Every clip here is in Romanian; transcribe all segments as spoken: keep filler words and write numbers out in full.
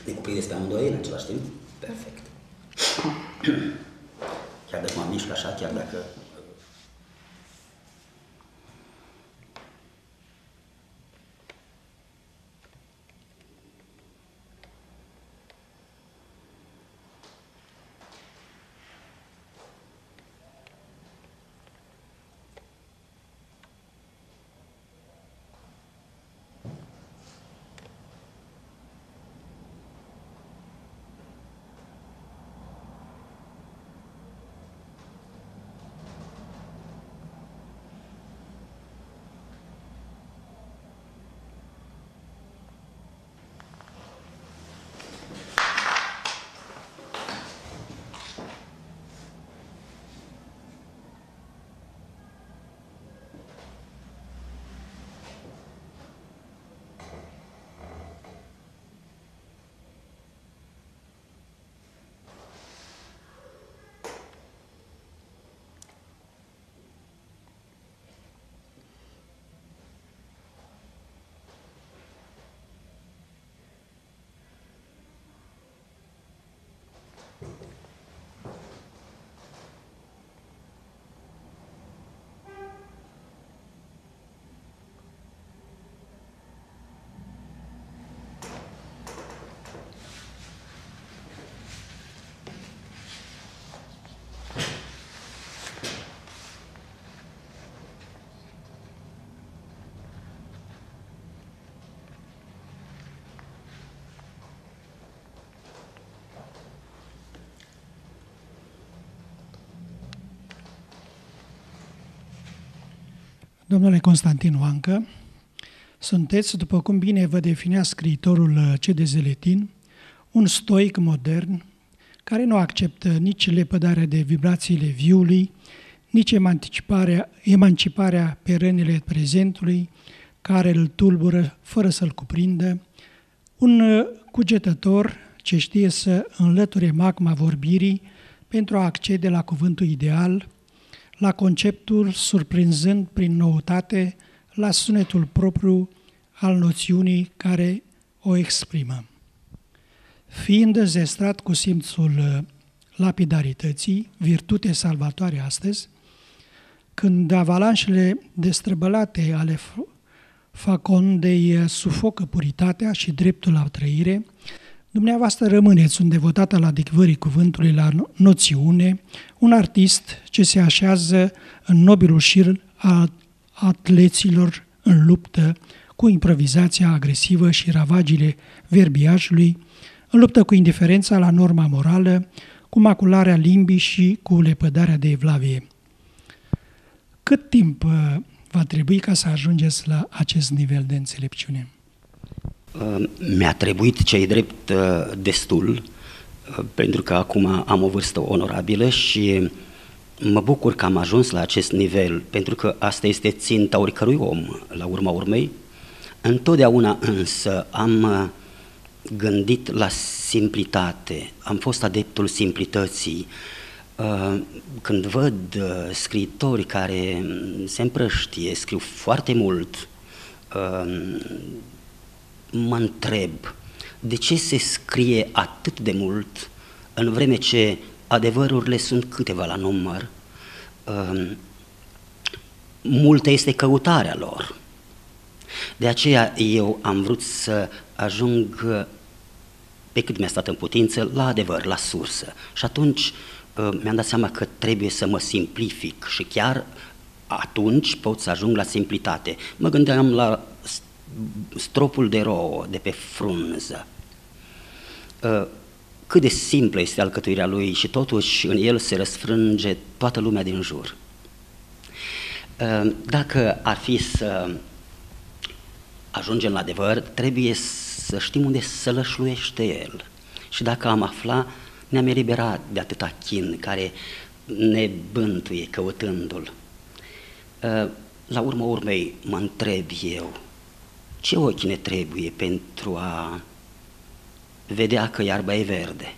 Ne cuprindeți pe amândoi în același timp? Perfect. Chiar dacă mă mișc așa, chiar dacă... Domnule Constantin Oancă, sunteți, după cum bine vă definea scriitorul C. de Zeletin, un stoic modern care nu acceptă nici lepădarea de vibrațiile viului, nici emanciparea, emanciparea pe rănile prezentului, care îl tulbură fără să-l cuprindă, un cugetător ce știe să înlăture magma vorbirii pentru a accede la cuvântul ideal, la conceptul surprinzând prin noutate, la sunetul propriu al noțiunii care o exprimă. Fiind zestrat cu simțul lapidarității, virtute salvatoare astăzi, când avalanșele destrăbălate ale Facondei sufocă puritatea și dreptul la trăire, dumneavoastră rămâneți un devotat al adecvării cuvântului la noțiune, un artist ce se așează în nobilul șir al atleților în luptă cu improvizația agresivă și ravagile verbiajului, în luptă cu indiferența la norma morală, cu macularea limbii și cu lepădarea de evlavie. Cât timp va trebui ca să ajungeți la acest nivel de înțelepciune? Mi-a trebuit, ce-i drept, destul, pentru că acum am o vârstă onorabilă și mă bucur că am ajuns la acest nivel, pentru că asta este ținta oricărui om, la urma urmei. Întotdeauna însă am gândit la simplitate, am fost adeptul simplității. Când văd scriitori care se împrăștie, scriu foarte mult, mă întreb de ce se scrie atât de mult în vreme ce adevărurile sunt câteva la număr. Multă este căutarea lor. De aceea eu am vrut să ajung, pe cât mi-a stat în putință, la adevăr, la sursă. Și atunci mi-am dat seama că trebuie să mă simplific și chiar atunci pot să ajung la simplitate. Mă gândeam la stropul de rouă de pe frunză. Cât de simplă este alcătuirea lui și totuși în el se răsfrânge toată lumea din jur. Dacă ar fi să ajungem la adevăr, trebuie să știm unde sălășluiește el. Și dacă am afla, ne-am eliberat de atâta chin care ne bântuie căutându-l. La urma urmei mă întreb eu, ce ochi ne trebuie pentru a vedea că iarba e verde?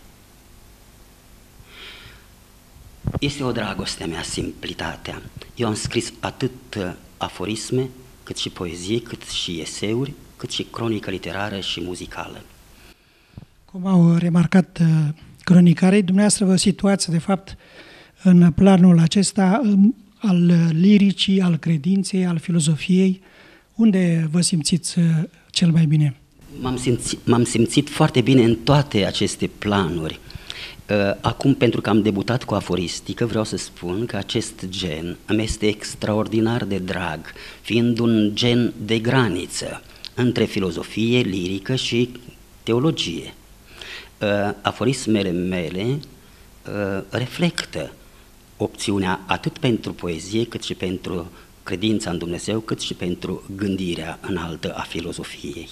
Este o dragoste a mea, simplitatea. Eu am scris atât aforisme, cât și poezie, cât și eseuri, cât și cronică literară și muzicală. Cum au remarcat cronicarii, dumneavoastră vă situați, de fapt, în planul acesta al liricii, al credinței, al filozofiei. Unde vă simțiți cel mai bine? M-am simțit, m-am simțit foarte bine în toate aceste planuri. Acum, pentru că am debutat cu aforistică, vreau să spun că acest gen îmi este extraordinar de drag, fiind un gen de graniță între filozofie, lirică și teologie. Aforismele mele reflectă opțiunea atât pentru poezie, cât și pentru credința în Dumnezeu, cât și pentru gândirea înaltă a filozofiei.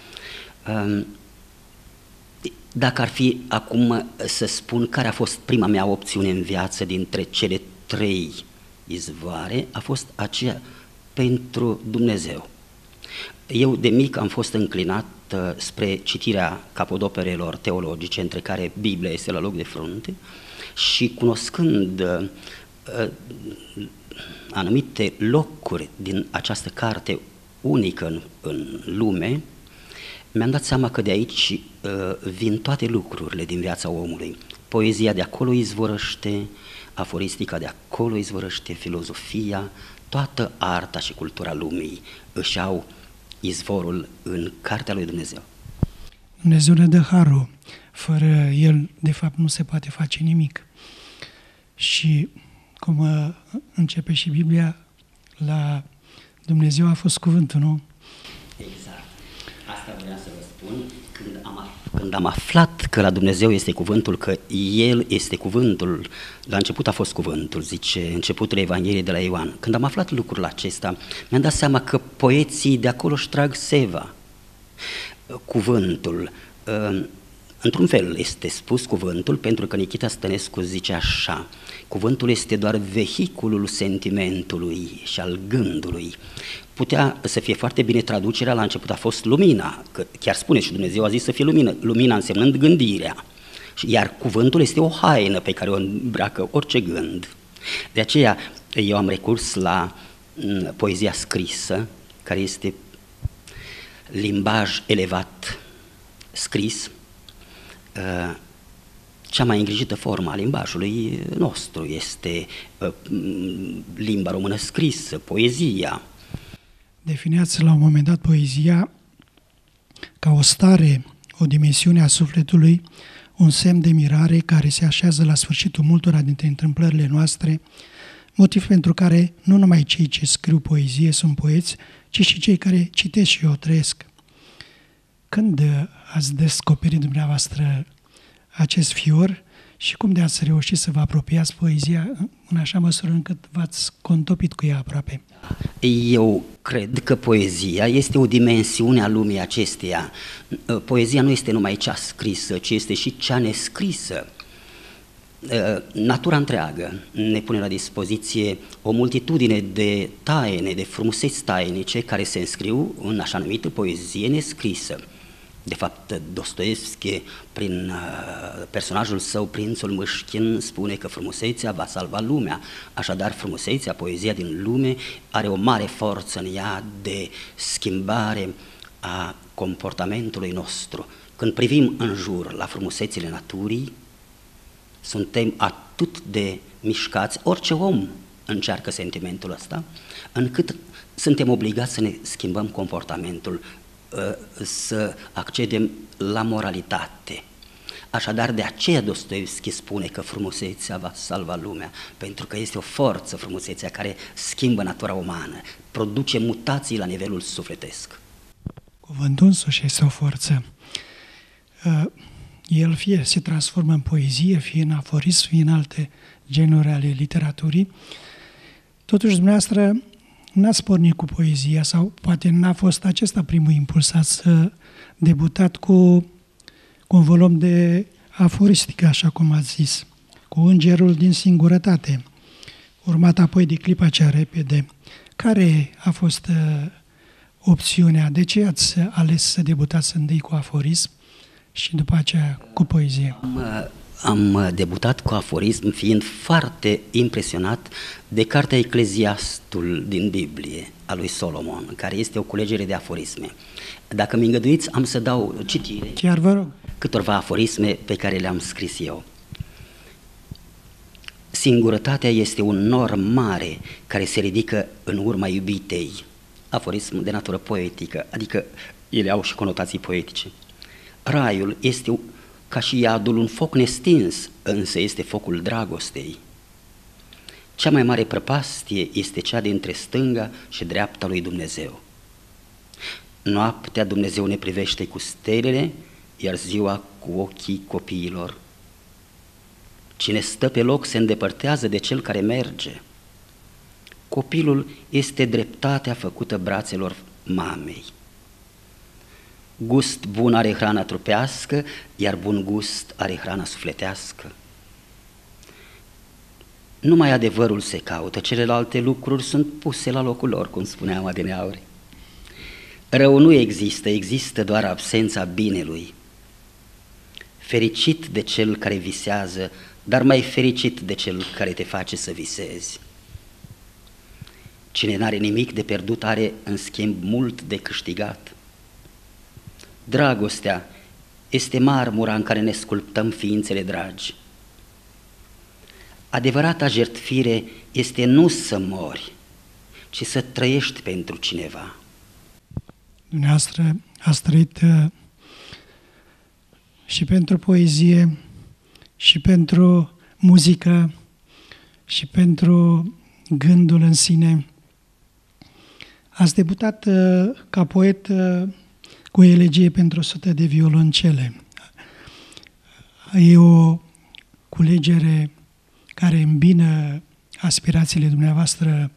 Dacă ar fi acum să spun care a fost prima mea opțiune în viață dintre cele trei izvoare, a fost aceea pentru Dumnezeu. Eu de mic am fost înclinat spre citirea capodoperelor teologice, între care Biblia este la loc de frunte, și cunoscând uh, anumite locuri din această carte unică în, în lume, mi-am dat seama că de aici uh, vin toate lucrurile din viața omului. Poezia de acolo izvorăște, aforistica de acolo izvorăște, filozofia, toată arta și cultura lumii își au izvorul în cartea lui Dumnezeu. Dumnezeu ne dă harul. Fără El, de fapt, nu se poate face nimic. Și cum începe și Biblia, la Dumnezeu a fost cuvântul, nu? Exact. Asta vreau să vă spun. Când am, când am aflat că la Dumnezeu este cuvântul, că El este cuvântul, la început a fost cuvântul, zice începutul Evangheliei de la Ioan. Când am aflat lucrul acesta, mi-am dat seama că poeții de acolo își trag seva. Cuvântul. Într-un fel este spus cuvântul, pentru că Nichita Stănescu zice așa: cuvântul este doar vehiculul sentimentului și al gândului. Putea să fie foarte bine traducerea, la început a fost lumina, că chiar spune și Dumnezeu a zis să fie lumină, lumina însemnând gândirea, iar cuvântul este o haină pe care o îmbracă orice gând. De aceea eu am recurs la poezia scrisă, care este limbaj elevat scris, cea mai îngrijită formă a limbajului nostru este limba română scrisă, poezia. Defineați la un moment dat poezia ca o stare, o dimensiune a sufletului, un semn de mirare care se așează la sfârșitul multora dintre întâmplările noastre, motiv pentru care nu numai cei ce scriu poezie sunt poeți, ci și cei care citesc și o trăiesc. Când ați descoperit dumneavoastră acest fior și cum de ați reușit să vă apropiați poezia în așa măsură încât v-ați contopit cu ea aproape? Eu cred că poezia este o dimensiune a lumii acesteia. Poezia nu este numai cea scrisă, ci este și cea nescrisă. Natura întreagă ne pune la dispoziție o multitudine de taine, de frumuseți tainice care se înscriu în așa numită poezie nescrisă. De fapt, Dostoevski, prin uh, personajul său, Prințul Mâșchin, spune că frumusețea va salva lumea. Așadar, frumusețea, poezia din lume, are o mare forță în ea de schimbare a comportamentului nostru. Când privim în jur la frumusețile naturii, suntem atât de mișcați, orice om încearcă sentimentul ăsta, încât suntem obligați să ne schimbăm comportamentul, să accedem la moralitate. Așadar, de aceea Dostoevski spune că frumusețea va salva lumea, pentru că este o forță, frumusețea, care schimbă natura umană, produce mutații la nivelul sufletesc. Cuvântul însuși este o forță. El fie se transformă în poezie, fie în aforism, fie în alte genuri ale literaturii. Totuși, dumneavoastră, n-ați pornit cu poezia sau poate n-a fost acesta primul impuls, ați debutat cu, cu un volum de aforistică, așa cum ați zis, cu Îngerul din singurătate, urmat apoi de Clipa cea repede. Care a fost uh, opțiunea? De ce ați ales să debutați întâi cu aforism și după aceea cu poezie? Am, am debutat cu aforism fiind foarte impresionat de cartea Ecleziastul din Biblie a lui Solomon, care este o culegere de aforisme. Dacă mi îngăduiți, am să dau citire. Chiar vă rog. câtorva aforisme pe care le-am scris eu. Singurătatea este un nor mare care se ridică în urma iubitei. Aforism de natură poetică, adică ele au și conotații poetice. Raiul este ca și iadul un foc nestins, însă este focul dragostei. Cea mai mare prăpastie este cea dintre stânga și dreapta lui Dumnezeu. Noaptea Dumnezeu ne privește cu stelele, iar ziua cu ochii copiilor. Cine stă pe loc se îndepărtează de cel care merge. Copilul este dreptatea făcută brațelor mamei. Gust bun are hrana trupească, iar bun gust are hrana sufletească. Numai adevărul se caută, celelalte lucruri sunt puse la locul lor, cum spuneam adineauri. Rău nu există, există doar absența binelui. Fericit de cel care visează, dar mai fericit de cel care te face să visezi. Cine n-are nimic de pierdut are, în schimb, mult de câștigat. Dragostea este marmura în care ne sculptăm ființele dragi. Adevărata jertfire este nu să mori, ci să trăiești pentru cineva. Dumneavoastră ați trăit uh, și pentru poezie, și pentru muzică, și pentru gândul în sine. Ați debutat uh, ca poet uh, cu o elegie pentru o sută de violoncele. E o culegere care îmbină aspirațiile dumneavoastră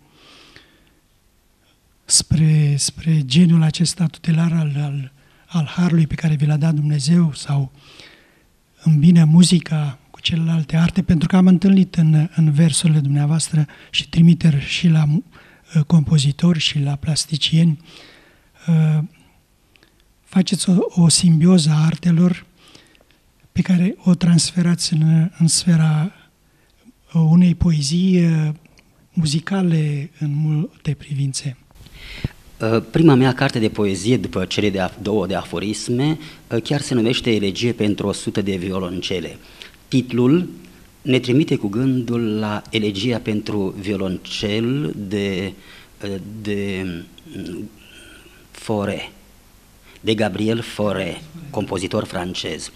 spre, spre geniul acesta tutelar al, al, al harului pe care vi l-a dat Dumnezeu, sau îmbină muzica cu celelalte arte, pentru că am întâlnit în, în versurile dumneavoastră și trimiteri și la uh, compozitori și la plasticieni. Uh, faceți o, o simbioză a artelor pe care o transferați în, în sfera unei poezii muzicale în multe privințe. Prima mea carte de poezie, după cele de două de aforisme, chiar se numește Elegie pentru o sută de violoncele. Titlul ne trimite cu gândul la elegia pentru violoncel de, de Fauré, de Gabriel Fauré, compozitor francez.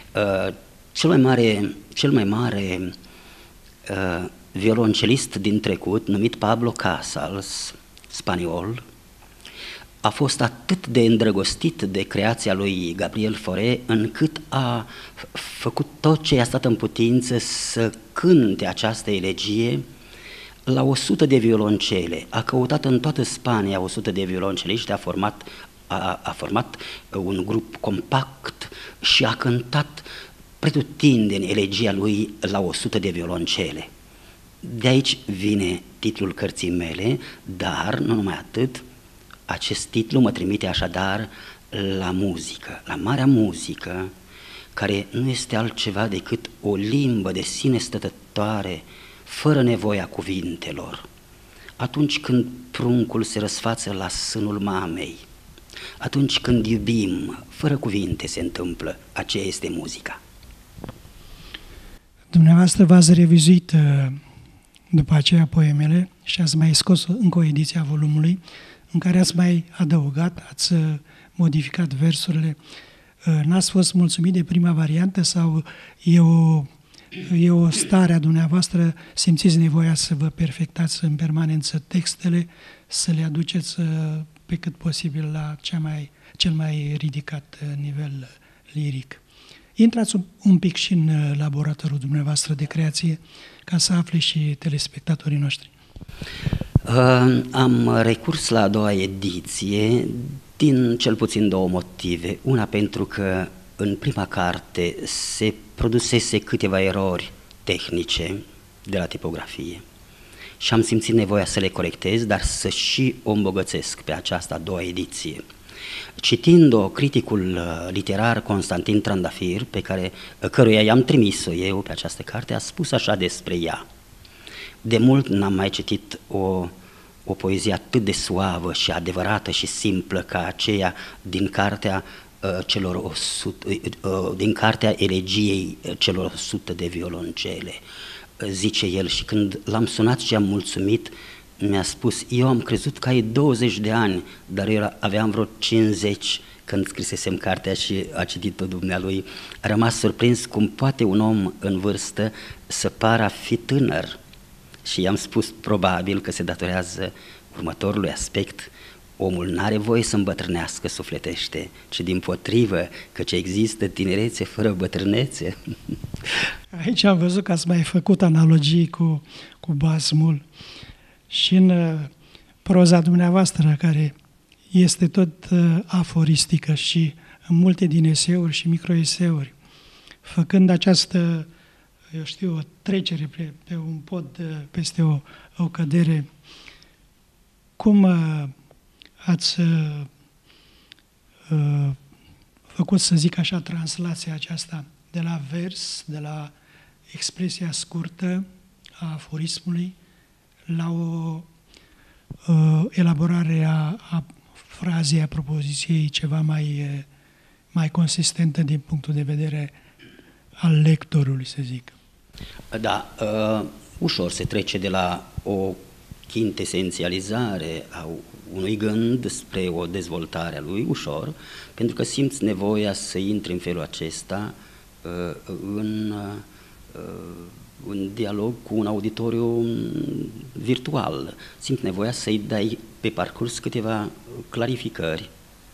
Cel mai mare, cel mai mare Uh, violoncelist din trecut, numit Pablo Casals, spaniol, a fost atât de îndrăgostit de creația lui Gabriel Fauré, încât a făcut tot ce i-a stat în putință să cânte această elegie la o sută de violoncele. A căutat în toată Spania o sută de violonceliști, a format, a, a format un grup compact și a cântat pretutindeni elegia lui la o sută de violoncele. De aici vine titlul cărții mele, dar nu numai atât, acest titlu mă trimite așadar la muzică, la marea muzică, care nu este altceva decât o limbă de sine stătătoare, fără nevoia cuvintelor. Atunci când pruncul se răsfață la sânul mamei, atunci când iubim, fără cuvinte se întâmplă, aceea este muzica. Dumneavoastră v-ați revizuit după aceea poemele și ați mai scos încă o ediție a volumului în care ați mai adăugat, ați modificat versurile. N-ați fost mulțumit de prima variantă sau e o, e o stare a dumneavoastră, simțiți nevoia să vă perfectați în permanență textele, să le aduceți pe cât posibil la cea mai, cel mai ridicat nivel liric? Intrați un, un pic și în laboratorul dumneavoastră de creație ca să afle și telespectatorii noștri. Uh, am recurs la a doua ediție din cel puțin două motive. Una pentru că în prima carte se produsese câteva erori tehnice de la tipografie și am simțit nevoia să le corectez, dar să și o îmbogățesc pe această a doua ediție. Citind-o, criticul literar Constantin Trandafir, pe care, căruia i-am trimis-o eu pe această carte, a spus așa despre ea: de mult n-am mai citit o, o poezie atât de suavă și adevărată și simplă ca aceea din cartea celor o sută, din cartea Elegiei celor o sută de violoncele, zice el, și când l-am sunat și am mulțumit, mi-a spus, eu am crezut că ai douăzeci de ani, dar eu aveam vreo cincizeci când scrisesem cartea și a citit-o dumnealui. A rămas surprins cum poate un om în vârstă să pară a fi tânăr. Și i-am spus probabil că se datorează următorului aspect: omul n-are voie să îmbătrânească sufletește, ci dimpotrivă, căci există tinerețe fără bătrânețe. Aici am văzut că ați mai făcut analogii cu, cu basmul și în proza dumneavoastră, care este tot aforistică și în multe din eseuri și microeseuri, făcând această, eu știu, o trecere pe, pe un pod, peste o, o cădere, cum ați uh, făcut, să zic așa, translația aceasta de la vers, de la expresia scurtă a aforismului, la o uh, elaborare a, a frazei, a propoziției ceva mai, mai consistentă din punctul de vedere al lectorului, să zic. Da, uh, ușor se trece de la o chintesențializare a unui gând spre o dezvoltare a lui, ușor, pentru că simți nevoia să intri în felul acesta uh, în, uh, în dialog cu un auditoriu virtual. Simți nevoia să-i dai pe parcurs câteva clarificări,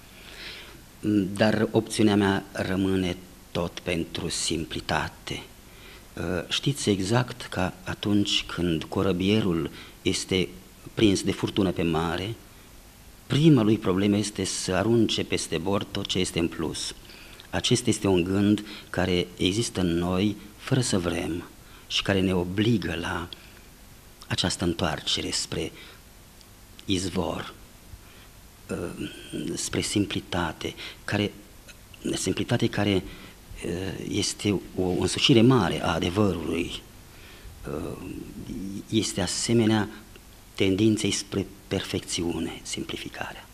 dar opțiunea mea rămâne tot pentru simplitate. Știți exact că atunci când corăbierul este prins de furtună pe mare, prima lui problemă este să arunce peste bord tot ce este în plus. Acesta este un gând care există în noi fără să vrem și care ne obligă la această întoarcere spre izvor, spre simplitate, care, simplitate care este o însușire mare a adevărului, este asemenea tendinței spre perfecțiune, simplificarea.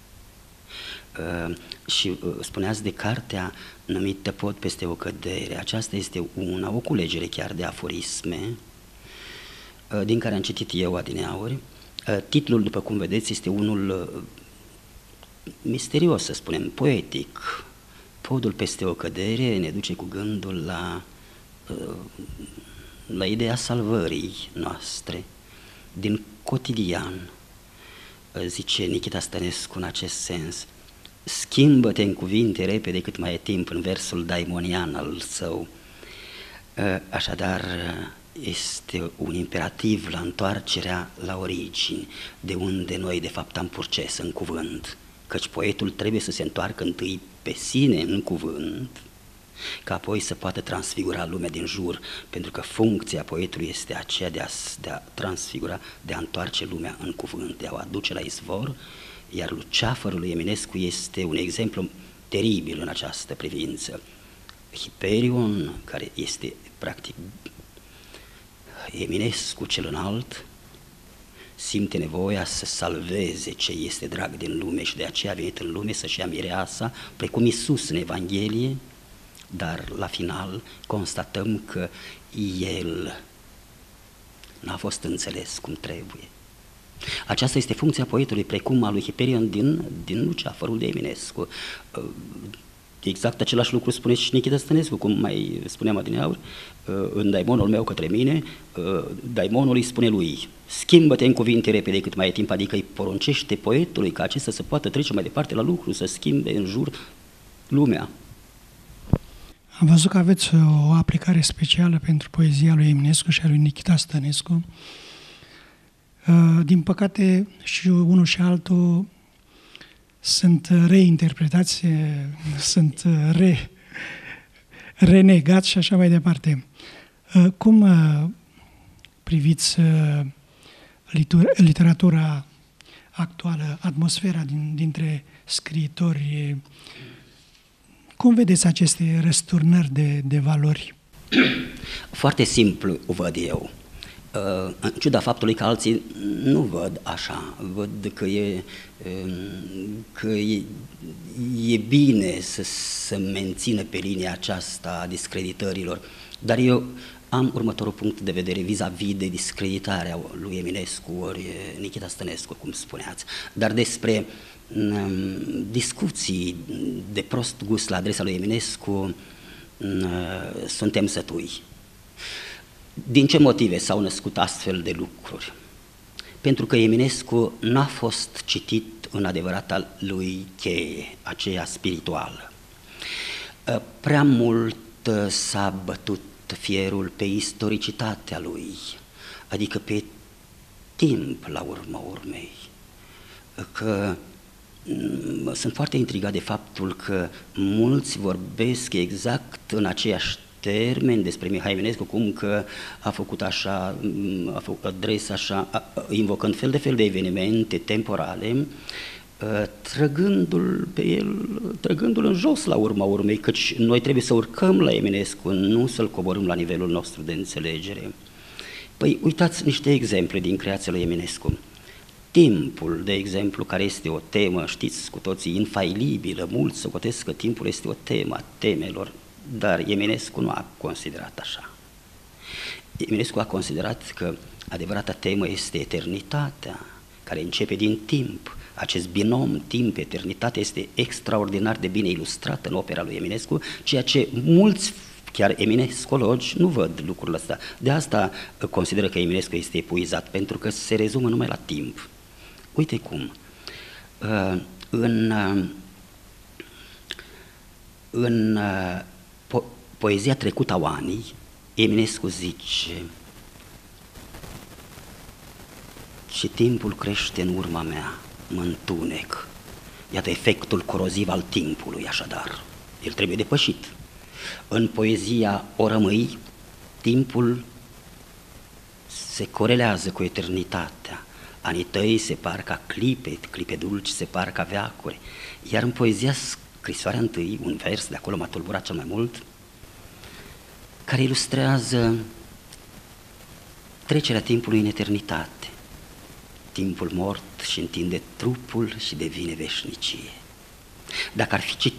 Și spuneați de cartea numită Pod peste o cădere. Aceasta este una, o culegere chiar de aforisme, din care am citit eu adineauri. Titlul, după cum vedeți, este unul misterios, să spunem, poetic. Podul peste o cădere ne duce cu gândul la, la ideea salvării noastre din cotidian. Zice Nichita Stănescu în acest sens: schimbă-te în cuvinte repede cât mai e timp, în versul daimonian al său. Așadar, este un imperativ la întoarcerea la origini, de unde noi de fapt am purces în cuvânt, căci poetul trebuie să se întoarcă întâi pe sine în cuvânt, ca apoi să poată transfigura lumea din jur, pentru că funcția poetului este aceea de a, de a transfigura, de a întoarce lumea în cuvânt, de a o aduce la izvor, iar Luceafărul lui Eminescu este un exemplu teribil în această privință. Hiperion, care este practic Eminescu cel înalt, simte nevoia să salveze ce este drag din lume și de aceea a venit în lume să-și ia mireasa, precum Iisus în Evanghelie, dar la final constatăm că el n-a fost înțeles cum trebuie. Aceasta este funcția poetului, precum a lui Hiperion din, din Luceafărul de Eminescu. Exact același lucru spune și Nichita Stănescu, cum mai spuneam adineauri, în daimonul meu către mine, daimonul îi spune lui: schimbă-te în cuvinte repede cât mai e timp, adică îi poruncește poetului ca acesta să poată trece mai departe la lucru, să schimbe în jur lumea. Am văzut că aveți o aplicare specială pentru poezia lui Eminescu și a lui Nichita Stănescu. Din păcate și unul și altul sunt reinterpretați, sunt re, renegați și așa mai departe. Cum priviți literatura actuală, atmosfera din, dintre scriitori? Cum vedeți aceste răsturnări de, de valori? Foarte simplu o văd eu. în ciuda faptului că alții nu văd așa, văd că e, că e, e bine să se mențină pe linia aceasta a discreditărilor, dar eu am următorul punct de vedere vis-a-vis de discreditarea lui Eminescu ori Nichita Stănescu, cum spuneați, dar despre um, discuții de prost gust la adresa lui Eminescu um, suntem sătui. Din ce motive s-au născut astfel de lucruri? Pentru că Eminescu n-a fost citit în adevărata lui cheie, aceea spirituală. Prea mult s-a bătut fierul pe istoricitatea lui, adică pe timp la urma urmei, că sunt foarte intrigat de faptul că mulți vorbesc exact în aceeași termeni despre Mihai Eminescu, cum că a făcut așa, a făcut adresa așa, invocând fel de fel de evenimente temporale, trăgându-l pe el, trăgându-l în jos la urma urmei, căci noi trebuie să urcăm la Eminescu, nu să-l coborâm la nivelul nostru de înțelegere. Păi uitați niște exemple din creația lui Eminescu. Timpul, de exemplu, care este o temă, știți cu toții, infailibilă, mulți socotesc că timpul este o temă a temelor, dar Eminescu nu a considerat așa. Eminescu a considerat că adevărata temă este eternitatea, care începe din timp. Acest binom timp-eternitate este extraordinar de bine ilustrat în opera lui Eminescu, ceea ce mulți, chiar eminescologi, nu văd lucrul ăsta. De asta consideră că Eminescu este epuizat, pentru că se rezumă numai la timp. Uite cum. În, în po poezia trecută a Oanii, Eminescu zice: și timpul crește în urma mea, mă întunec. Iată efectul coroziv al timpului, așadar. El trebuie depășit. În poezia O rămâi, timpul se corelează cu eternitatea. Anii tăi se par ca clipe, clipe dulci se par ca veacuri. Iar în poezia Scrisoarea întâi, un vers, de acolo m-a tulburat cel mai mult, care ilustrează trecerea timpului în eternitate. Timpul mort și întinde trupul și devine veșnicie. Dacă ar fi cit...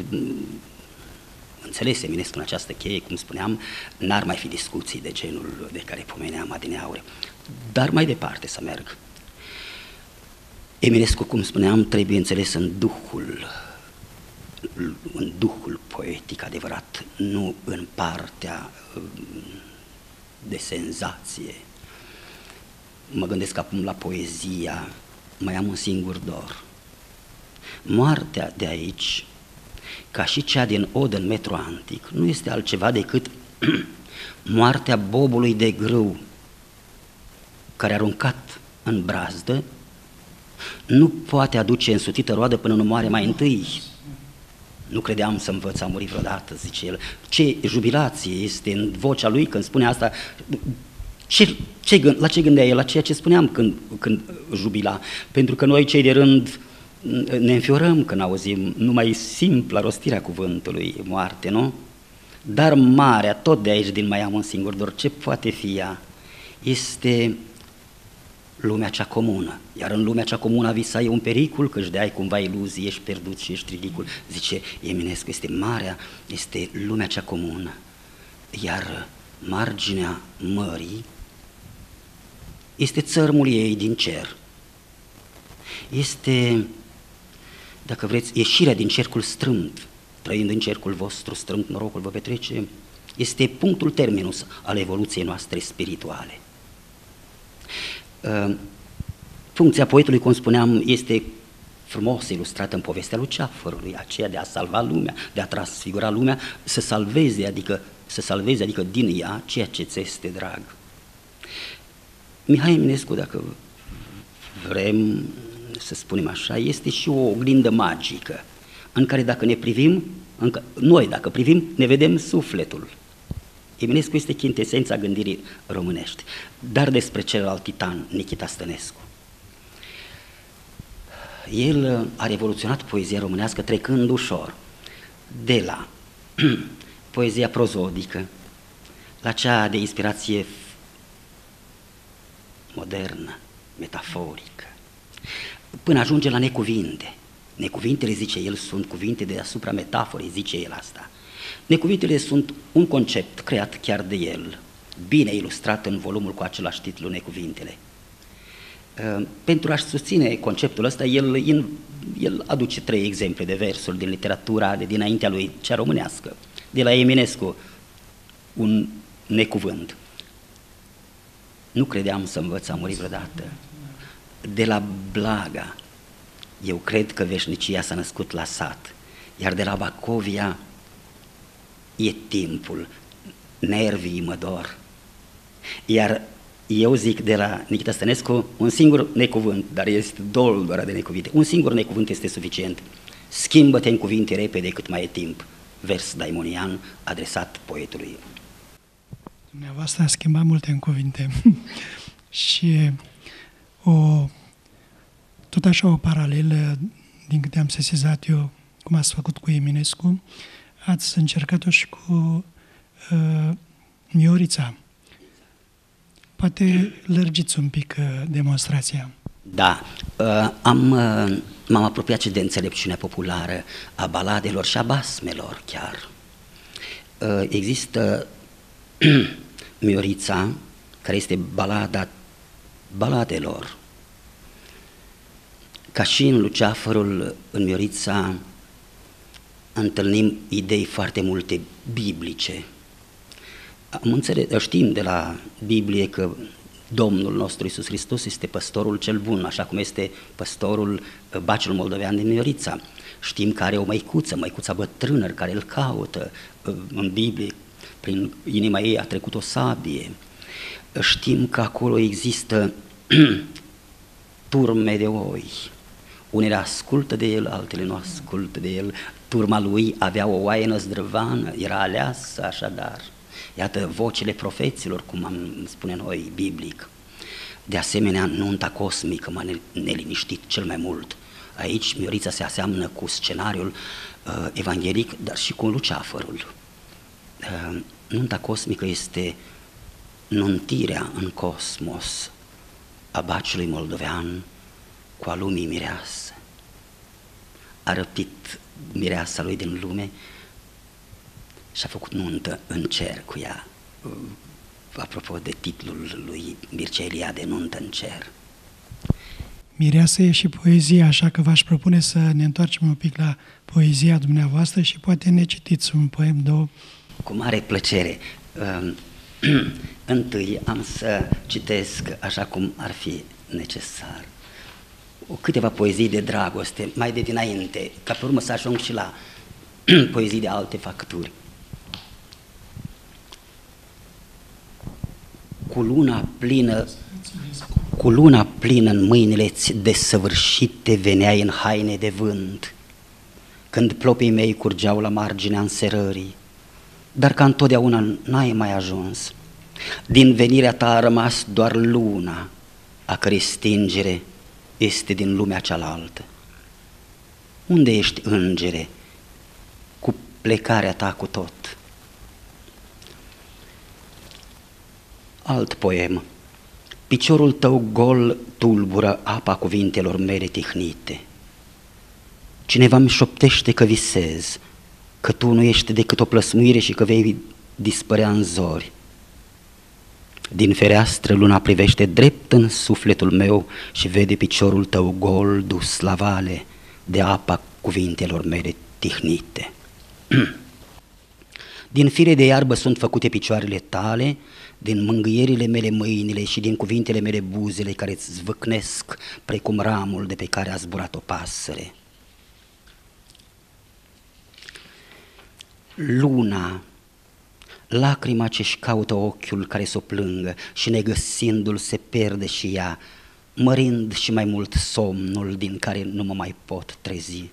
înțeles Eminescu în această cheie, cum spuneam, n-ar mai fi discuții de genul de care pomeneam adineauri. Dar mai departe să merg. Eminescu, cum spuneam, trebuie înțeles în duhul, în duhul poetic adevărat, nu în partea de senzație. Mă gândesc acum la poezia Mai am un singur dor. Moartea de aici, ca și cea din Odă în metru antic, nu este altceva decât moartea bobului de grâu, care aruncat în brazdă nu poate aduce însutită roadă până nu moare mai întâi. Nu credeam să învăț a muri vreodată, zice el. Ce jubilație este în vocea lui când spune asta. Ce, ce gând, la ce gândea el? La ceea ce spuneam când, când jubila. Pentru că noi, cei de rând, ne înfiorăm când auzim numai simpla rostirea cuvântului moarte, nu? Dar marea, tot de aici, din Mai am un singur dor, ce poate fi ea? Este lumea cea comună. Iar în lumea cea comună a visai un pericol, că își deai cumva iluzii, ești pierdut și ești ridicul. Zice Eminescu, este marea, este lumea cea comună. Iar marginea mării este țărmul ei din cer. Este, dacă vreți, ieșirea din cercul strâmt, trăind în cercul vostru strâmt, norocul vă petrece, este punctul terminus al evoluției noastre spirituale. Funcția poetului, cum spuneam, este frumos ilustrată în povestea lui Ceafărului, aceea de a salva lumea, de a transfigura lumea, să salveze, adică să salveze, adică din ea, ceea ce ți este drag. Mihai Eminescu, dacă vrem să spunem așa, este și o oglindă magică, în care dacă ne privim, încă, noi dacă privim, ne vedem sufletul. Eminescu este chintesența gândirii românești. Dar despre celălalt titan, Nichita Stănescu. El a revoluționat poezia românească trecând ușor de la poezia prozodică la cea de inspirație modernă, metaforică, până ajunge la necuvinte. Necuvintele, zice el, sunt cuvinte deasupra metaforii, zice el asta. Necuvintele sunt un concept creat chiar de el, bine ilustrat în volumul cu același titlu, Necuvintele. Pentru a-și susține conceptul ăsta, el, el aduce trei exemple de versuri din literatura de dinaintea lui, cea românească. De la Eminescu, un necuvânt. Nu credeam să învăț a muri vreodată. De la Blaga, eu cred că veșnicia s-a născut la sat. Iar de la Bacovia, e timpul, nervii mă dor. Iar eu zic de la Nichita Stănescu, un singur necuvânt, dar este doldora de necuvinte. Un singur necuvânt este suficient. Schimbă-te în cuvinte repede cât mai e timp. Vers daimonian adresat poetului. Dumneavoastră a schimbat multe în cuvinte. Și o, tot așa o paralelă, din câte am sesizat eu, cum ați făcut cu Eminescu, ați încercat-o și cu uh, Miorița. Poate lărgiți un pic uh, demonstrația. Da, uh, am, uh, m-am apropiat și de înțelepciunea populară, a baladelor și a basmelor chiar. Uh, există Miorița, care este balada baladelor. Ca și în Luceafărul, în Miorița întâlnim idei foarte multe biblice. Am înțeles, știm de la Biblie că Domnul nostru Iisus Hristos este păstorul cel bun, așa cum este păstorul Baciul Moldovean din Miorița. Știm că are o măicuță, măicuța bătrână care îl caută în Biblie, prin inima ei a trecut o sabie. Știm că acolo există turme de oi. Unele ascultă de el, altele nu ascultă de el. Turma lui avea o oaie năzdrăvană, era aleasă așadar. Iată vocile profeților, cum am spune noi, biblic. De asemenea, nunta cosmică m-a neliniștit cel mai mult. Aici Miorița se aseamnă cu scenariul uh, evanghelic, dar și cu Luceafărul. Uh, nunta cosmică este nuntirea în cosmos a Baciului Moldovean cu a lumii mireasă. A răpit mireasa lui din lume și a făcut nuntă în cer cu ea. Apropo de titlul lui Mircea Eliade, Nuntă în cer. Mireasă e și poezia, așa că v-aș propune să ne întoarcem un pic la poezia dumneavoastră și poate ne citiți un poem, două. Cu mare plăcere. Întâi am să citesc așa cum ar fi necesar câteva poezii de dragoste, mai de dinainte, ca pe urmă să ajung și la poezii de alte facturi. Cu luna plină, cu luna plină în mâinile-ți desăvârșite veneai în haine de vânt, când plopii mei curgeau la marginea înserării, dar ca întotdeauna n-ai mai ajuns. Din venirea ta a rămas doar luna, a cărei stingere este din lumea cealaltă. Unde ești, îngere, cu plecarea ta cu tot? Alt poem. Piciorul tău gol tulbură apa cuvintelor mele tihnite. Cineva îmi șoptește că visez, că tu nu ești decât o plăsmuire și că vei dispărea în zori. Din fereastră luna privește drept în sufletul meu și vede piciorul tău gol dus la vale de apa cuvintelor mele tihnite. Din fire de iarbă sunt făcute picioarele tale, din mângâierile mele mâinile și din cuvintele mele buzele care îți zvâcnesc precum ramul de pe care a zburat o pasăre. Luna, lacrima ce-și caută ochiul care s-o plângă și negăsindu-l se pierde și ea, mărind și mai mult somnul din care nu mă mai pot trezi.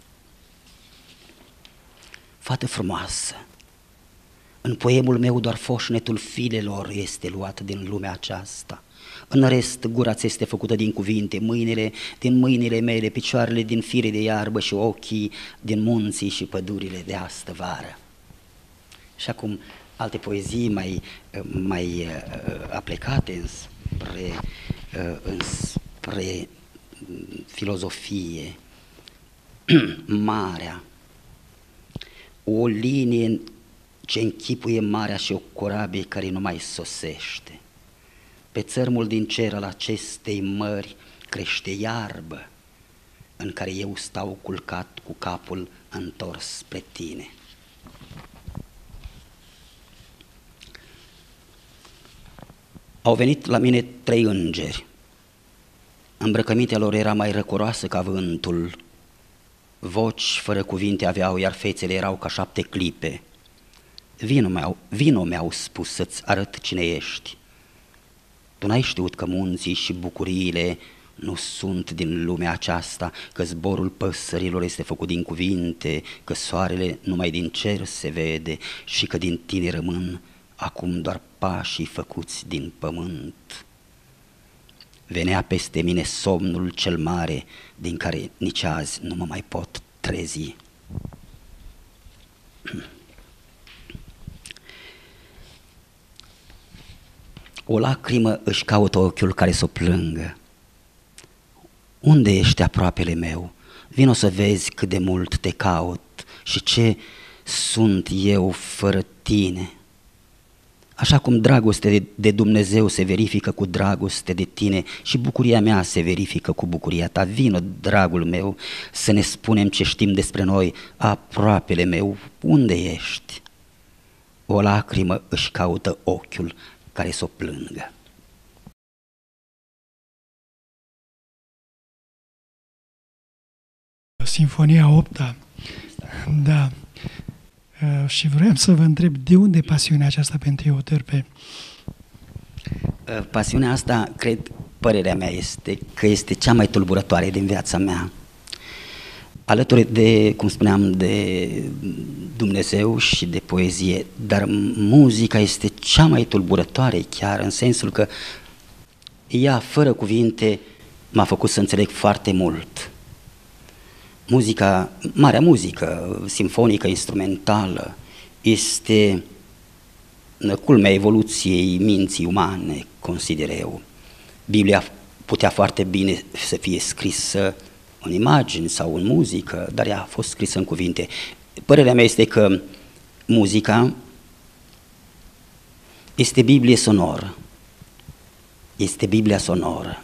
Fată frumoasă, în poemul meu doar foșnetul filelor este luat din lumea aceasta. În rest, gura ți este făcută din cuvinte, mâinile din mâinile mele, picioarele din fire de iarbă și ochii din munții și pădurile de astă vară. Și acum alte poezii mai, mai aplecate spre înspre filozofie, marea, o linie ce închipuie marea și o corabie care nu mai sosește. Pe țărmul din cer al acestei mări crește iarbă, în care eu stau culcat cu capul întors spre tine. Au venit la mine trei îngeri. Îmbrăcămintea lor era mai răcoroasă ca vântul, voci fără cuvinte aveau, iar fețele erau ca șapte clipe. Vino mi-au, vino mi-au spus să-ți arăt cine ești. Tu n-ai știut că munții și bucuriile nu sunt din lumea aceasta, că zborul păsărilor este făcut din cuvinte, că soarele numai din cer se vede și că din tine rămân acum doar pașii făcuți din pământ. Venea peste mine somnul cel mare, din care nici azi nu mă mai pot trezi. O lacrimă își caută ochiul care s-o plângă. Unde ești, aproapele meu? Vino să vezi cât de mult te caut și ce sunt eu fără tine. Așa cum dragostea de Dumnezeu se verifică cu dragoste de tine și bucuria mea se verifică cu bucuria ta. Vino, dragul meu, să ne spunem ce știm despre noi, aproapele meu, unde ești? O lacrimă își caută ochiul care s-o plângă. Sinfonia a opta, da. Uh, și vreau să vă întreb de unde pasiunea aceasta pentru euterpe? Uh, pasiunea asta, cred, părerea mea este că este cea mai tulburătoare din viața mea. Alături de, cum spuneam, de Dumnezeu și de poezie, dar muzica este cea mai tulburătoare chiar, în sensul că ea, fără cuvinte, m-a făcut să înțeleg foarte mult. Muzica, marea muzică, simfonică, instrumentală, este culmea evoluției minții umane, consider eu. Biblia putea foarte bine să fie scrisă în imagini sau în muzică, dar ea a fost scrisă în cuvinte. Părerea mea este că muzica este Biblie sonoră, este Biblia sonoră.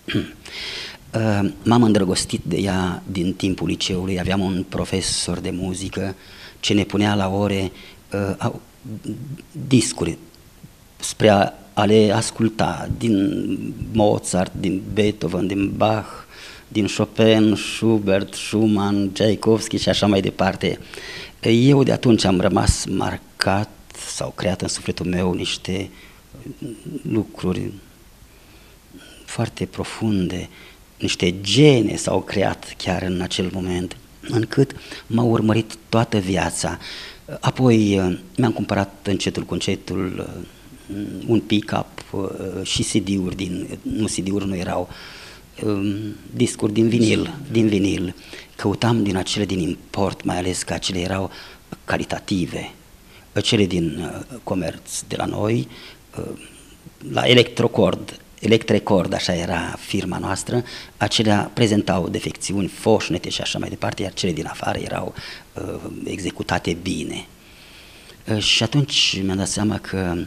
M-am îndrăgostit de ea din timpul liceului, aveam un profesor de muzică ce ne punea la ore uh, discuri spre a, a le asculta din Mozart, din Beethoven, din Bach, din Chopin, Schubert, Schumann, Tchaikovsky și așa mai departe. Eu de atunci am rămas marcat, s-au creat în sufletul meu niște lucruri foarte profunde, niște gene s-au creat chiar în acel moment, încât m-au urmărit toată viața. Apoi mi-am cumpărat încetul cu încetul un pick-up și C D-uri, din, nu C D-uri nu erau, discuri din vinil, din vinil. Căutam din acele din import, mai ales că acele erau calitative. Cele din comerț de la noi, la Electrocord, Electrecord, așa era firma noastră, acelea prezentau defecțiuni, foșnete și așa mai departe, iar cele din afară erau uh, executate bine. Uh, și atunci mi-am dat seama că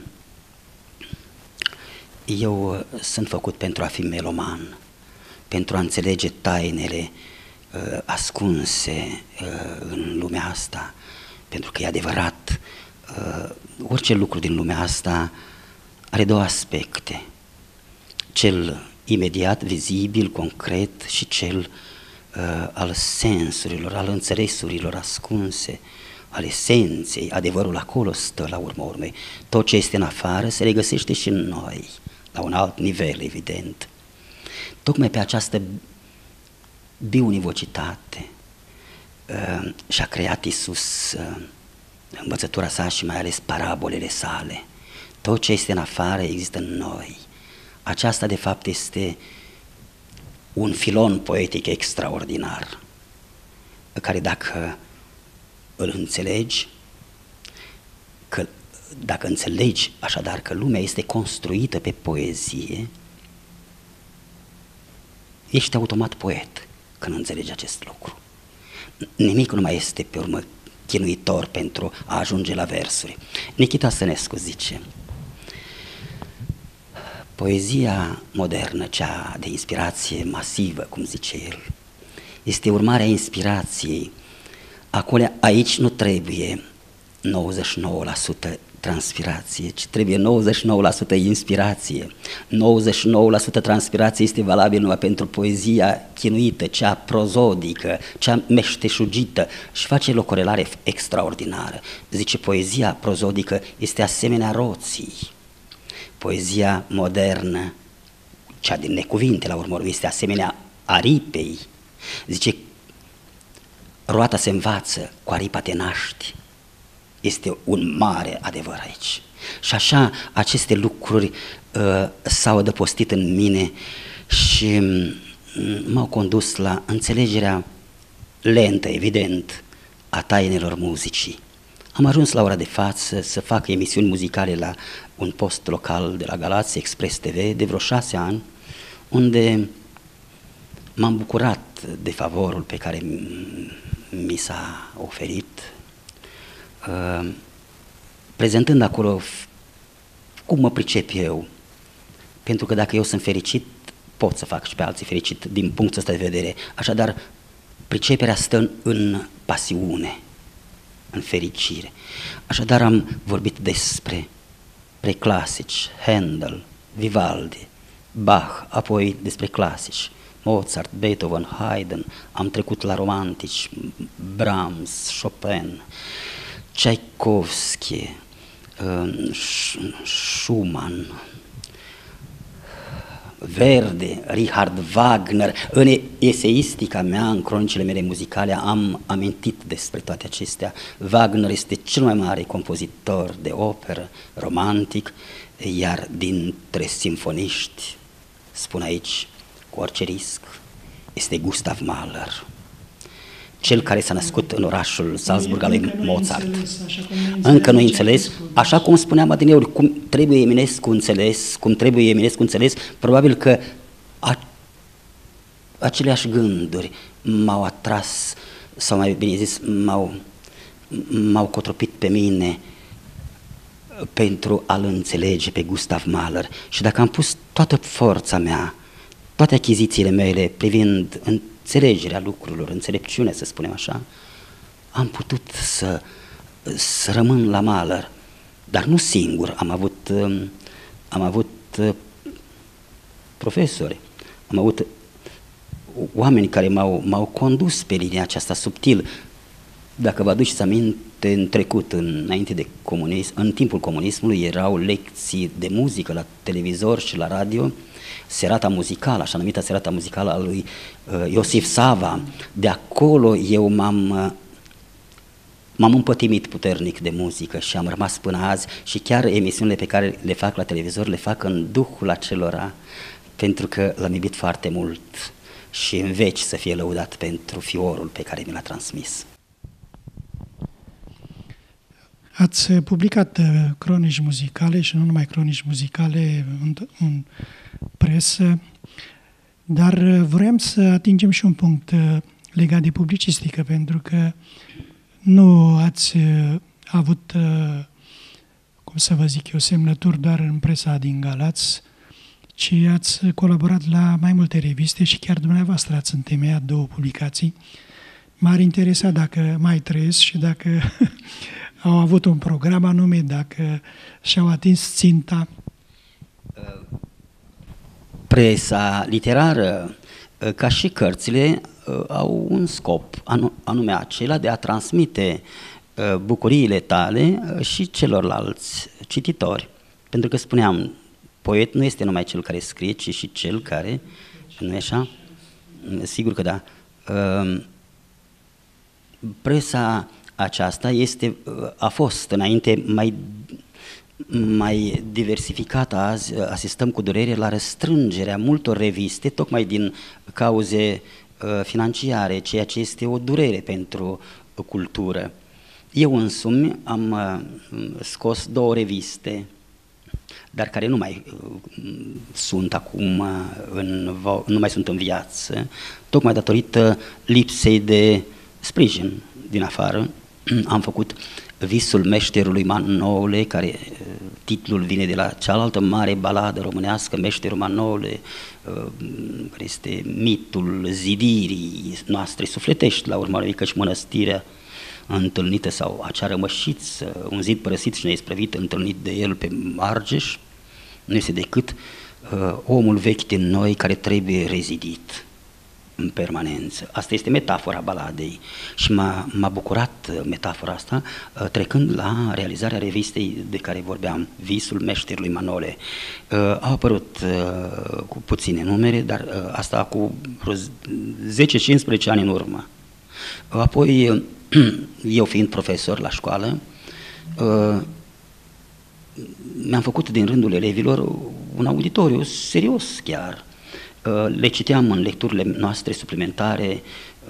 eu sunt făcut pentru a fi meloman, pentru a înțelege tainele uh, ascunse uh, în lumea asta, pentru că e adevărat, uh, orice lucru din lumea asta are două aspecte. Cel imediat, vizibil, concret și cel uh, al sensurilor, al înțelesurilor ascunse, al esenței. Adevărul acolo stă la urma urmei. Tot ce este în afară se regăsește și în noi, la un alt nivel, evident. Tocmai pe această biunivocitate uh, și-a creat Iisus uh, învățătura sa și mai ales parabolele sale. Tot ce este în afară există în noi. Aceasta, de fapt, este un filon poetic extraordinar, care dacă îl înțelegi, că, dacă înțelegi așadar că lumea este construită pe poezie, ești automat poet când înțelegi acest lucru. Nimic nu mai este pe urmă chinuitor pentru a ajunge la versuri. Nikita Stănescu zice: poezia modernă, cea de inspirație masivă, cum zice el, este urmarea inspirației. Acolo, aici nu trebuie nouăzeci și nouă la sută transpirație, ci trebuie nouăzeci și nouă la sută inspirație. nouăzeci și nouă la sută transpirație este valabil numai pentru poezia chinuită, cea prozodică, cea meșteșugită, și face o corelare extraordinară. Zice: poezia prozodică este asemenea roții. Poezia modernă, cea din necuvinte la urmă, este asemenea aripei. Zice: roata se învață, cu aripa te naști. Este un mare adevăr aici. Și așa aceste lucruri uh, s-au adăpostit în mine și m-au condus la înțelegerea lentă, evident, a tainelor muzicii. Am ajuns la ora de față să fac emisiuni muzicale la un post local de la Galați, Express T V, de vreo șase ani, unde m-am bucurat de favorul pe care mi s-a oferit, uh, prezentând acolo cum mă pricep eu, pentru că dacă eu sunt fericit, pot să fac și pe alții fericit din punctul ăsta de vedere. Așadar, priceperea stă în, în pasiune, în fericire. Așadar am vorbit despre preclasici, Handel, Vivaldi, Bach, apoi despre clasici, Mozart, Beethoven, Haydn, am trecut la romantici, Brahms, Chopin, Tchaikovsky, Schumann, Verdi, Richard Wagner. În eseistica mea, în cronicile mele muzicale, am amintit despre toate acestea. Wagner este cel mai mare compozitor de operă romantic, iar dintre simfoniști, spun aici, cu orice risc, este Gustav Mahler, cel care s-a născut în orașul Salzburg al lui Mozart. Încă nu înțeles, așa cum spuneam adineori, cum trebuie Eminescu înțeles, cum trebuie Eminescu înțeles, probabil că a, aceleași gânduri m-au atras, sau mai bine zis, m-au, m-au cotropit pe mine pentru a-l înțelege pe Gustav Mahler. Și dacă am pus toată forța mea, toate achizițiile mele privind înțelegerea lucrurilor, înțelepciunea, să spunem așa, am putut să, să rămân la Mahler, dar nu singur. Am avut, am avut profesori, am avut oameni care m-au, m-au condus pe linia aceasta subtil. Dacă vă aduceți aminte, în trecut, înainte de comunism, în timpul comunismului, erau lecții de muzică la televizor și la radio, serata muzicală, așa numită serata muzicală a lui uh, Iosif Sava. De acolo eu m-am uh, m-am împătimit puternic de muzică și am rămas până azi, și chiar emisiunile pe care le fac la televizor le fac în duhul acelora, pentru că l-am iubit foarte mult și în veci să fie lăudat pentru fiorul pe care mi l-a transmis. Ați publicat cronici muzicale și nu numai cronici muzicale în, în presă, dar vrem să atingem și un punct legat de publicistică, pentru că nu ați avut, cum să vă zic eu, semnături doar în presa din Galați, ci ați colaborat la mai multe reviste și chiar dumneavoastră ați întemeiat două publicații. M-ar interesa dacă mai trăiesc și dacă au avut un program anume, dacă și-au atins ținta. Presa literară, ca și cărțile, au un scop, anume acela de a transmite bucuriile tale și celorlalți cititori. Pentru că spuneam, poet nu este numai cel care scrie, ci și cel care, nu e așa? Sigur că da. Presa aceasta este, a fost înainte mai, mai diversificată. Azi asistăm cu durere la restrângerea multor reviste, tocmai din cauze uh, financiare, ceea ce este o durere pentru cultură. Eu însumi am uh, scos două reviste dar care nu mai sunt acum în, nu mai sunt în viață, tocmai datorită lipsei de sprijin din afară. Am făcut Visul meșterului Manole, care titlul vine de la cealaltă mare baladă românească, Meșterul Manole, care este mitul zidirii noastre sufletești, la urma lui, căci mănăstirea întâlnită sau acea rămășiță, un zid părăsit și neisprăvit întâlnit de el pe Argeș, nu este decât uh, omul vechi din noi care trebuie rezidit în permanență. Asta este metafora baladei și m-a, m-a bucurat metafora asta uh, trecând la realizarea revistei de care vorbeam, Visul meșterului Manole. Uh, au apărut uh, cu puține numere, dar uh, asta cu zece cincisprezece ani în urmă. Apoi, eu fiind profesor la școală, mi-am făcut din rândul elevilor un auditoriu serios chiar. Le citeam în lecturile noastre suplimentare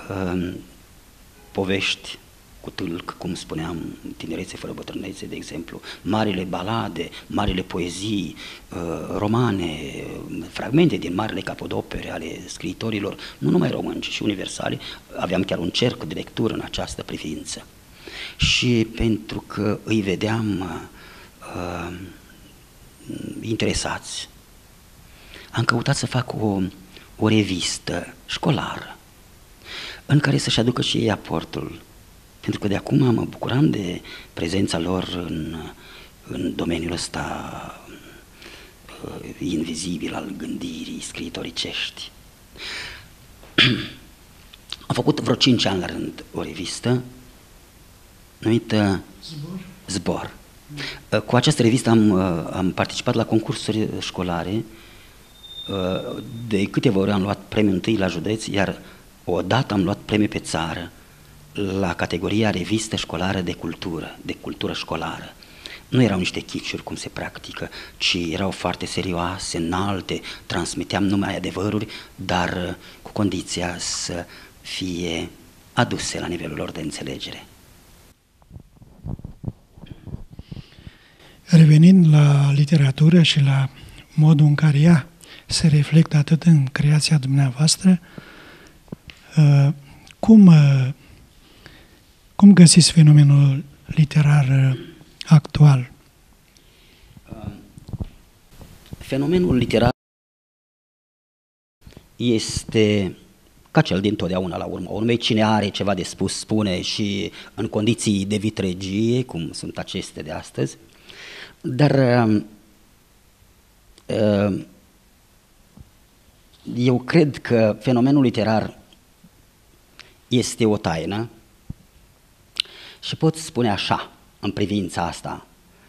povești cu tâlc, cum spuneam, Tinerețe fără bătrânețe, de exemplu, marile balade, marile poezii, romane, fragmente din marile capodopere ale scriitorilor, nu numai români, ci și universale. Aveam chiar un cerc de lectură în această privință. Și pentru că îi vedeam uh, interesați, am căutat să fac o, o revistă școlară în care să-și aducă și ei aportul. Pentru că de acum mă bucuram de prezența lor în, în domeniul ăsta uh, invizibil al gândirii scriitoricești. Am făcut vreo cinci ani la rând o revistă numită Zbor. Zbor. Uh, cu această revistă am, uh, am participat la concursuri școlare. Uh, de câteva ori am luat premiul întâi la județ, iar odată am luat premiu pe țară la categoria revistă școlară de cultură, de cultură școlară. Nu erau niște chiciuri cum se practică, ci erau foarte serioase, înalte, transmiteam numai adevăruri, dar cu condiția să fie aduse la nivelul lor de înțelegere. Revenind la literatură și la modul în care ea se reflectă atât în creația dumneavoastră, cum Cum găsiți fenomenul literar actual? Fenomenul literar este ca cel dintotdeauna la urmă urmei. Cine are ceva de spus, spune, și în condiții de vitregie, cum sunt aceste de astăzi. Dar eu cred că fenomenul literar este o taină. Și pot spune așa, în privința asta,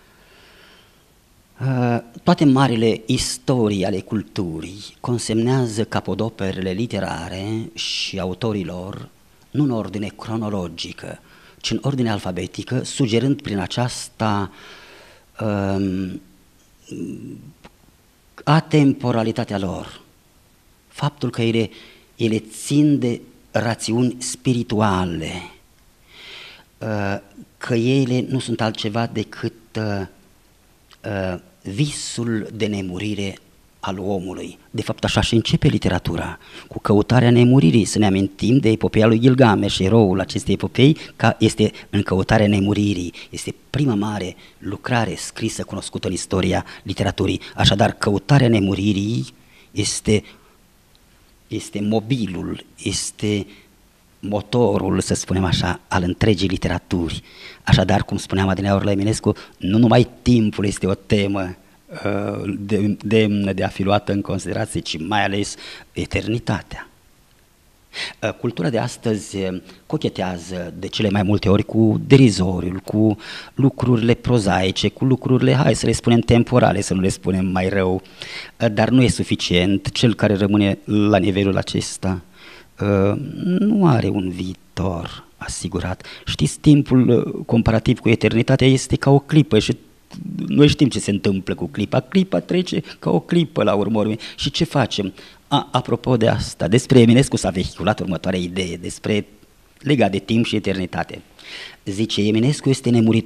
toate marile istorii ale culturii consemnează capodoperele literare și autorii lor nu în ordine cronologică, ci în ordine alfabetică, sugerând prin aceasta um, atemporalitatea lor, faptul că ele, ele țin de rațiuni spirituale, că ele nu sunt altceva decât uh, uh, visul de nemurire al omului. De fapt, așa și începe literatura, cu căutarea nemuririi. Să ne amintim de epopeea lui Gilgamesh, eroul acestei epopei, că este în căutarea nemuririi. Este prima mare lucrare scrisă, cunoscută în istoria literaturii. Așadar, căutarea nemuririi este, este mobilul, este motorul, să spunem așa, al întregii literaturi. Așadar, cum spuneam adineauri la Eminescu, nu numai timpul este o temă uh, demnă de, de a fi luată în considerație, ci mai ales eternitatea. Uh, cultura de astăzi cochetează de cele mai multe ori cu derizoriul, cu lucrurile prozaice, cu lucrurile, hai să le spunem temporale, să nu le spunem mai rău, uh, dar nu e suficient. Cel care rămâne la nivelul acesta Uh, nu are un viitor asigurat. Știți, timpul uh, comparativ cu eternitatea este ca o clipă și noi știm ce se întâmplă cu clipa. Clipa trece ca o clipă la urmă. Și ce facem? A, apropo de asta, despre Eminescu s-a vehiculat următoarea idee, despre legat de timp și eternitate. Zice, Eminescu este nemuritor.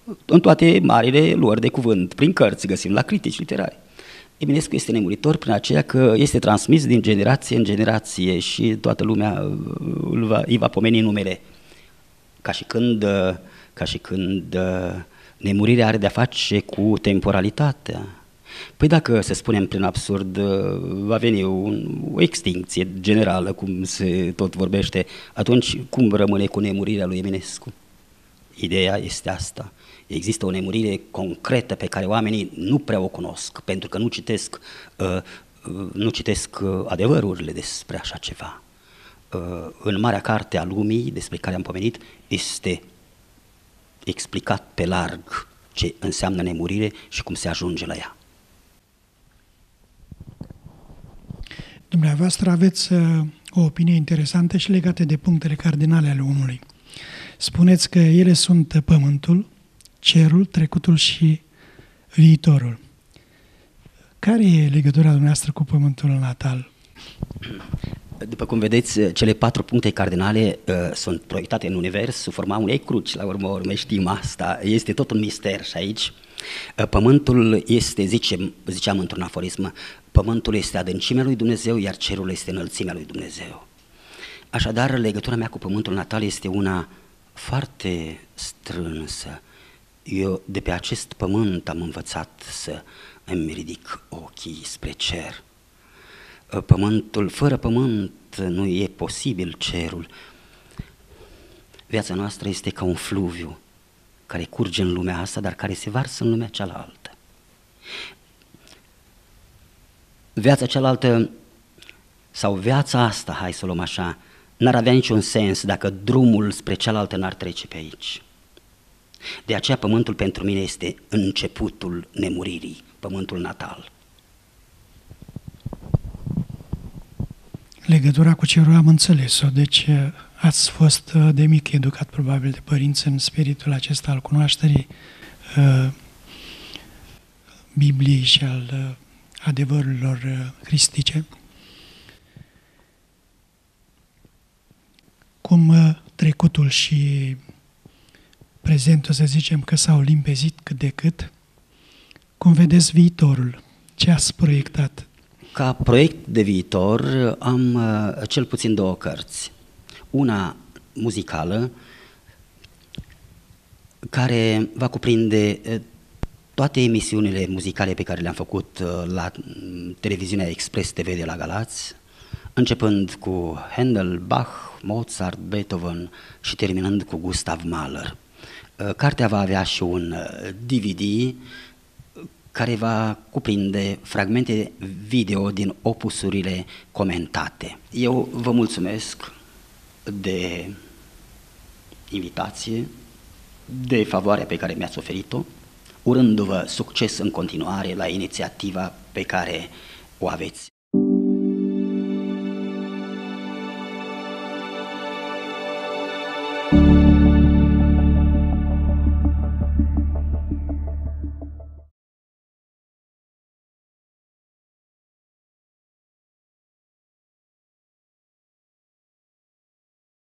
în toate marile luări de cuvânt, prin cărți găsim, la critici literari. Eminescu este nemuritor prin aceea că este transmis din generație în generație și toată lumea îl va, îi va pomeni numele. Ca și când, ca și când nemurirea are de-a face cu temporalitatea. Păi dacă, să spunem prin absurd, va veni un, o extincție generală, cum se tot vorbește, atunci cum rămâne cu nemurirea lui Eminescu? Ideea este asta. Există o nemurire concretă pe care oamenii nu prea o cunosc, pentru că nu citesc, uh, uh, nu citesc uh, adevărurile despre așa ceva. Uh, în Marea Carte a Lumii, despre care am pomenit, este explicat pe larg ce înseamnă nemurire și cum se ajunge la ea. Dumneavoastră aveți uh, o opinie interesantă și legată de punctele cardinale ale omului. Spuneți că ele sunt pământul, cerul, trecutul și viitorul. Care e legătura dumneavoastră cu pământul natal? După cum vedeți, cele patru puncte cardinale uh, sunt proiectate în univers sub forma unei cruci, la urmă urmei știm asta, este tot un mister și aici. Uh, pământul este, zice, ziceam într-un aforism, pământul este adâncimea lui Dumnezeu, iar cerul este înălțimea lui Dumnezeu. Așadar, legătura mea cu pământul natal este una foarte strânsă. Eu de pe acest pământ am învățat să îmi ridic ochii spre cer. Pământul, fără pământ nu e posibil cerul. Viața noastră este ca un fluviu care curge în lumea asta, dar care se varsă în lumea cealaltă. Viața cealaltă, sau viața asta, hai să o luăm așa, n-ar avea niciun sens dacă drumul spre cealaltă n-ar trece pe aici. De aceea pământul pentru mine este începutul nemuririi, pământul natal. Legătura cu cerul am înțeles-o, deci ați fost de mic educat probabil de părinți în spiritul acesta al cunoașterii uh, Bibliei și al uh, adevărurilor uh, cristice. Cum uh, trecutul și prezentul, să zicem că s-au limpezit cât de cât, cum vedeți viitorul? Ce ați proiectat? Ca proiect de viitor am uh, cel puțin două cărți. Una muzicală, care va cuprinde uh, toate emisiunile muzicale pe care le-am făcut uh, la televiziunea Express T V de la Galați, începând cu Handel, Bach, Mozart, Beethoven și terminând cu Gustav Mahler. Cartea va avea și un D V D care va cuprinde fragmente video din opusurile comentate. Eu vă mulțumesc de invitație, de favoarea pe care mi-ați oferit-o, urându-vă succes în continuare la inițiativa pe care o aveți.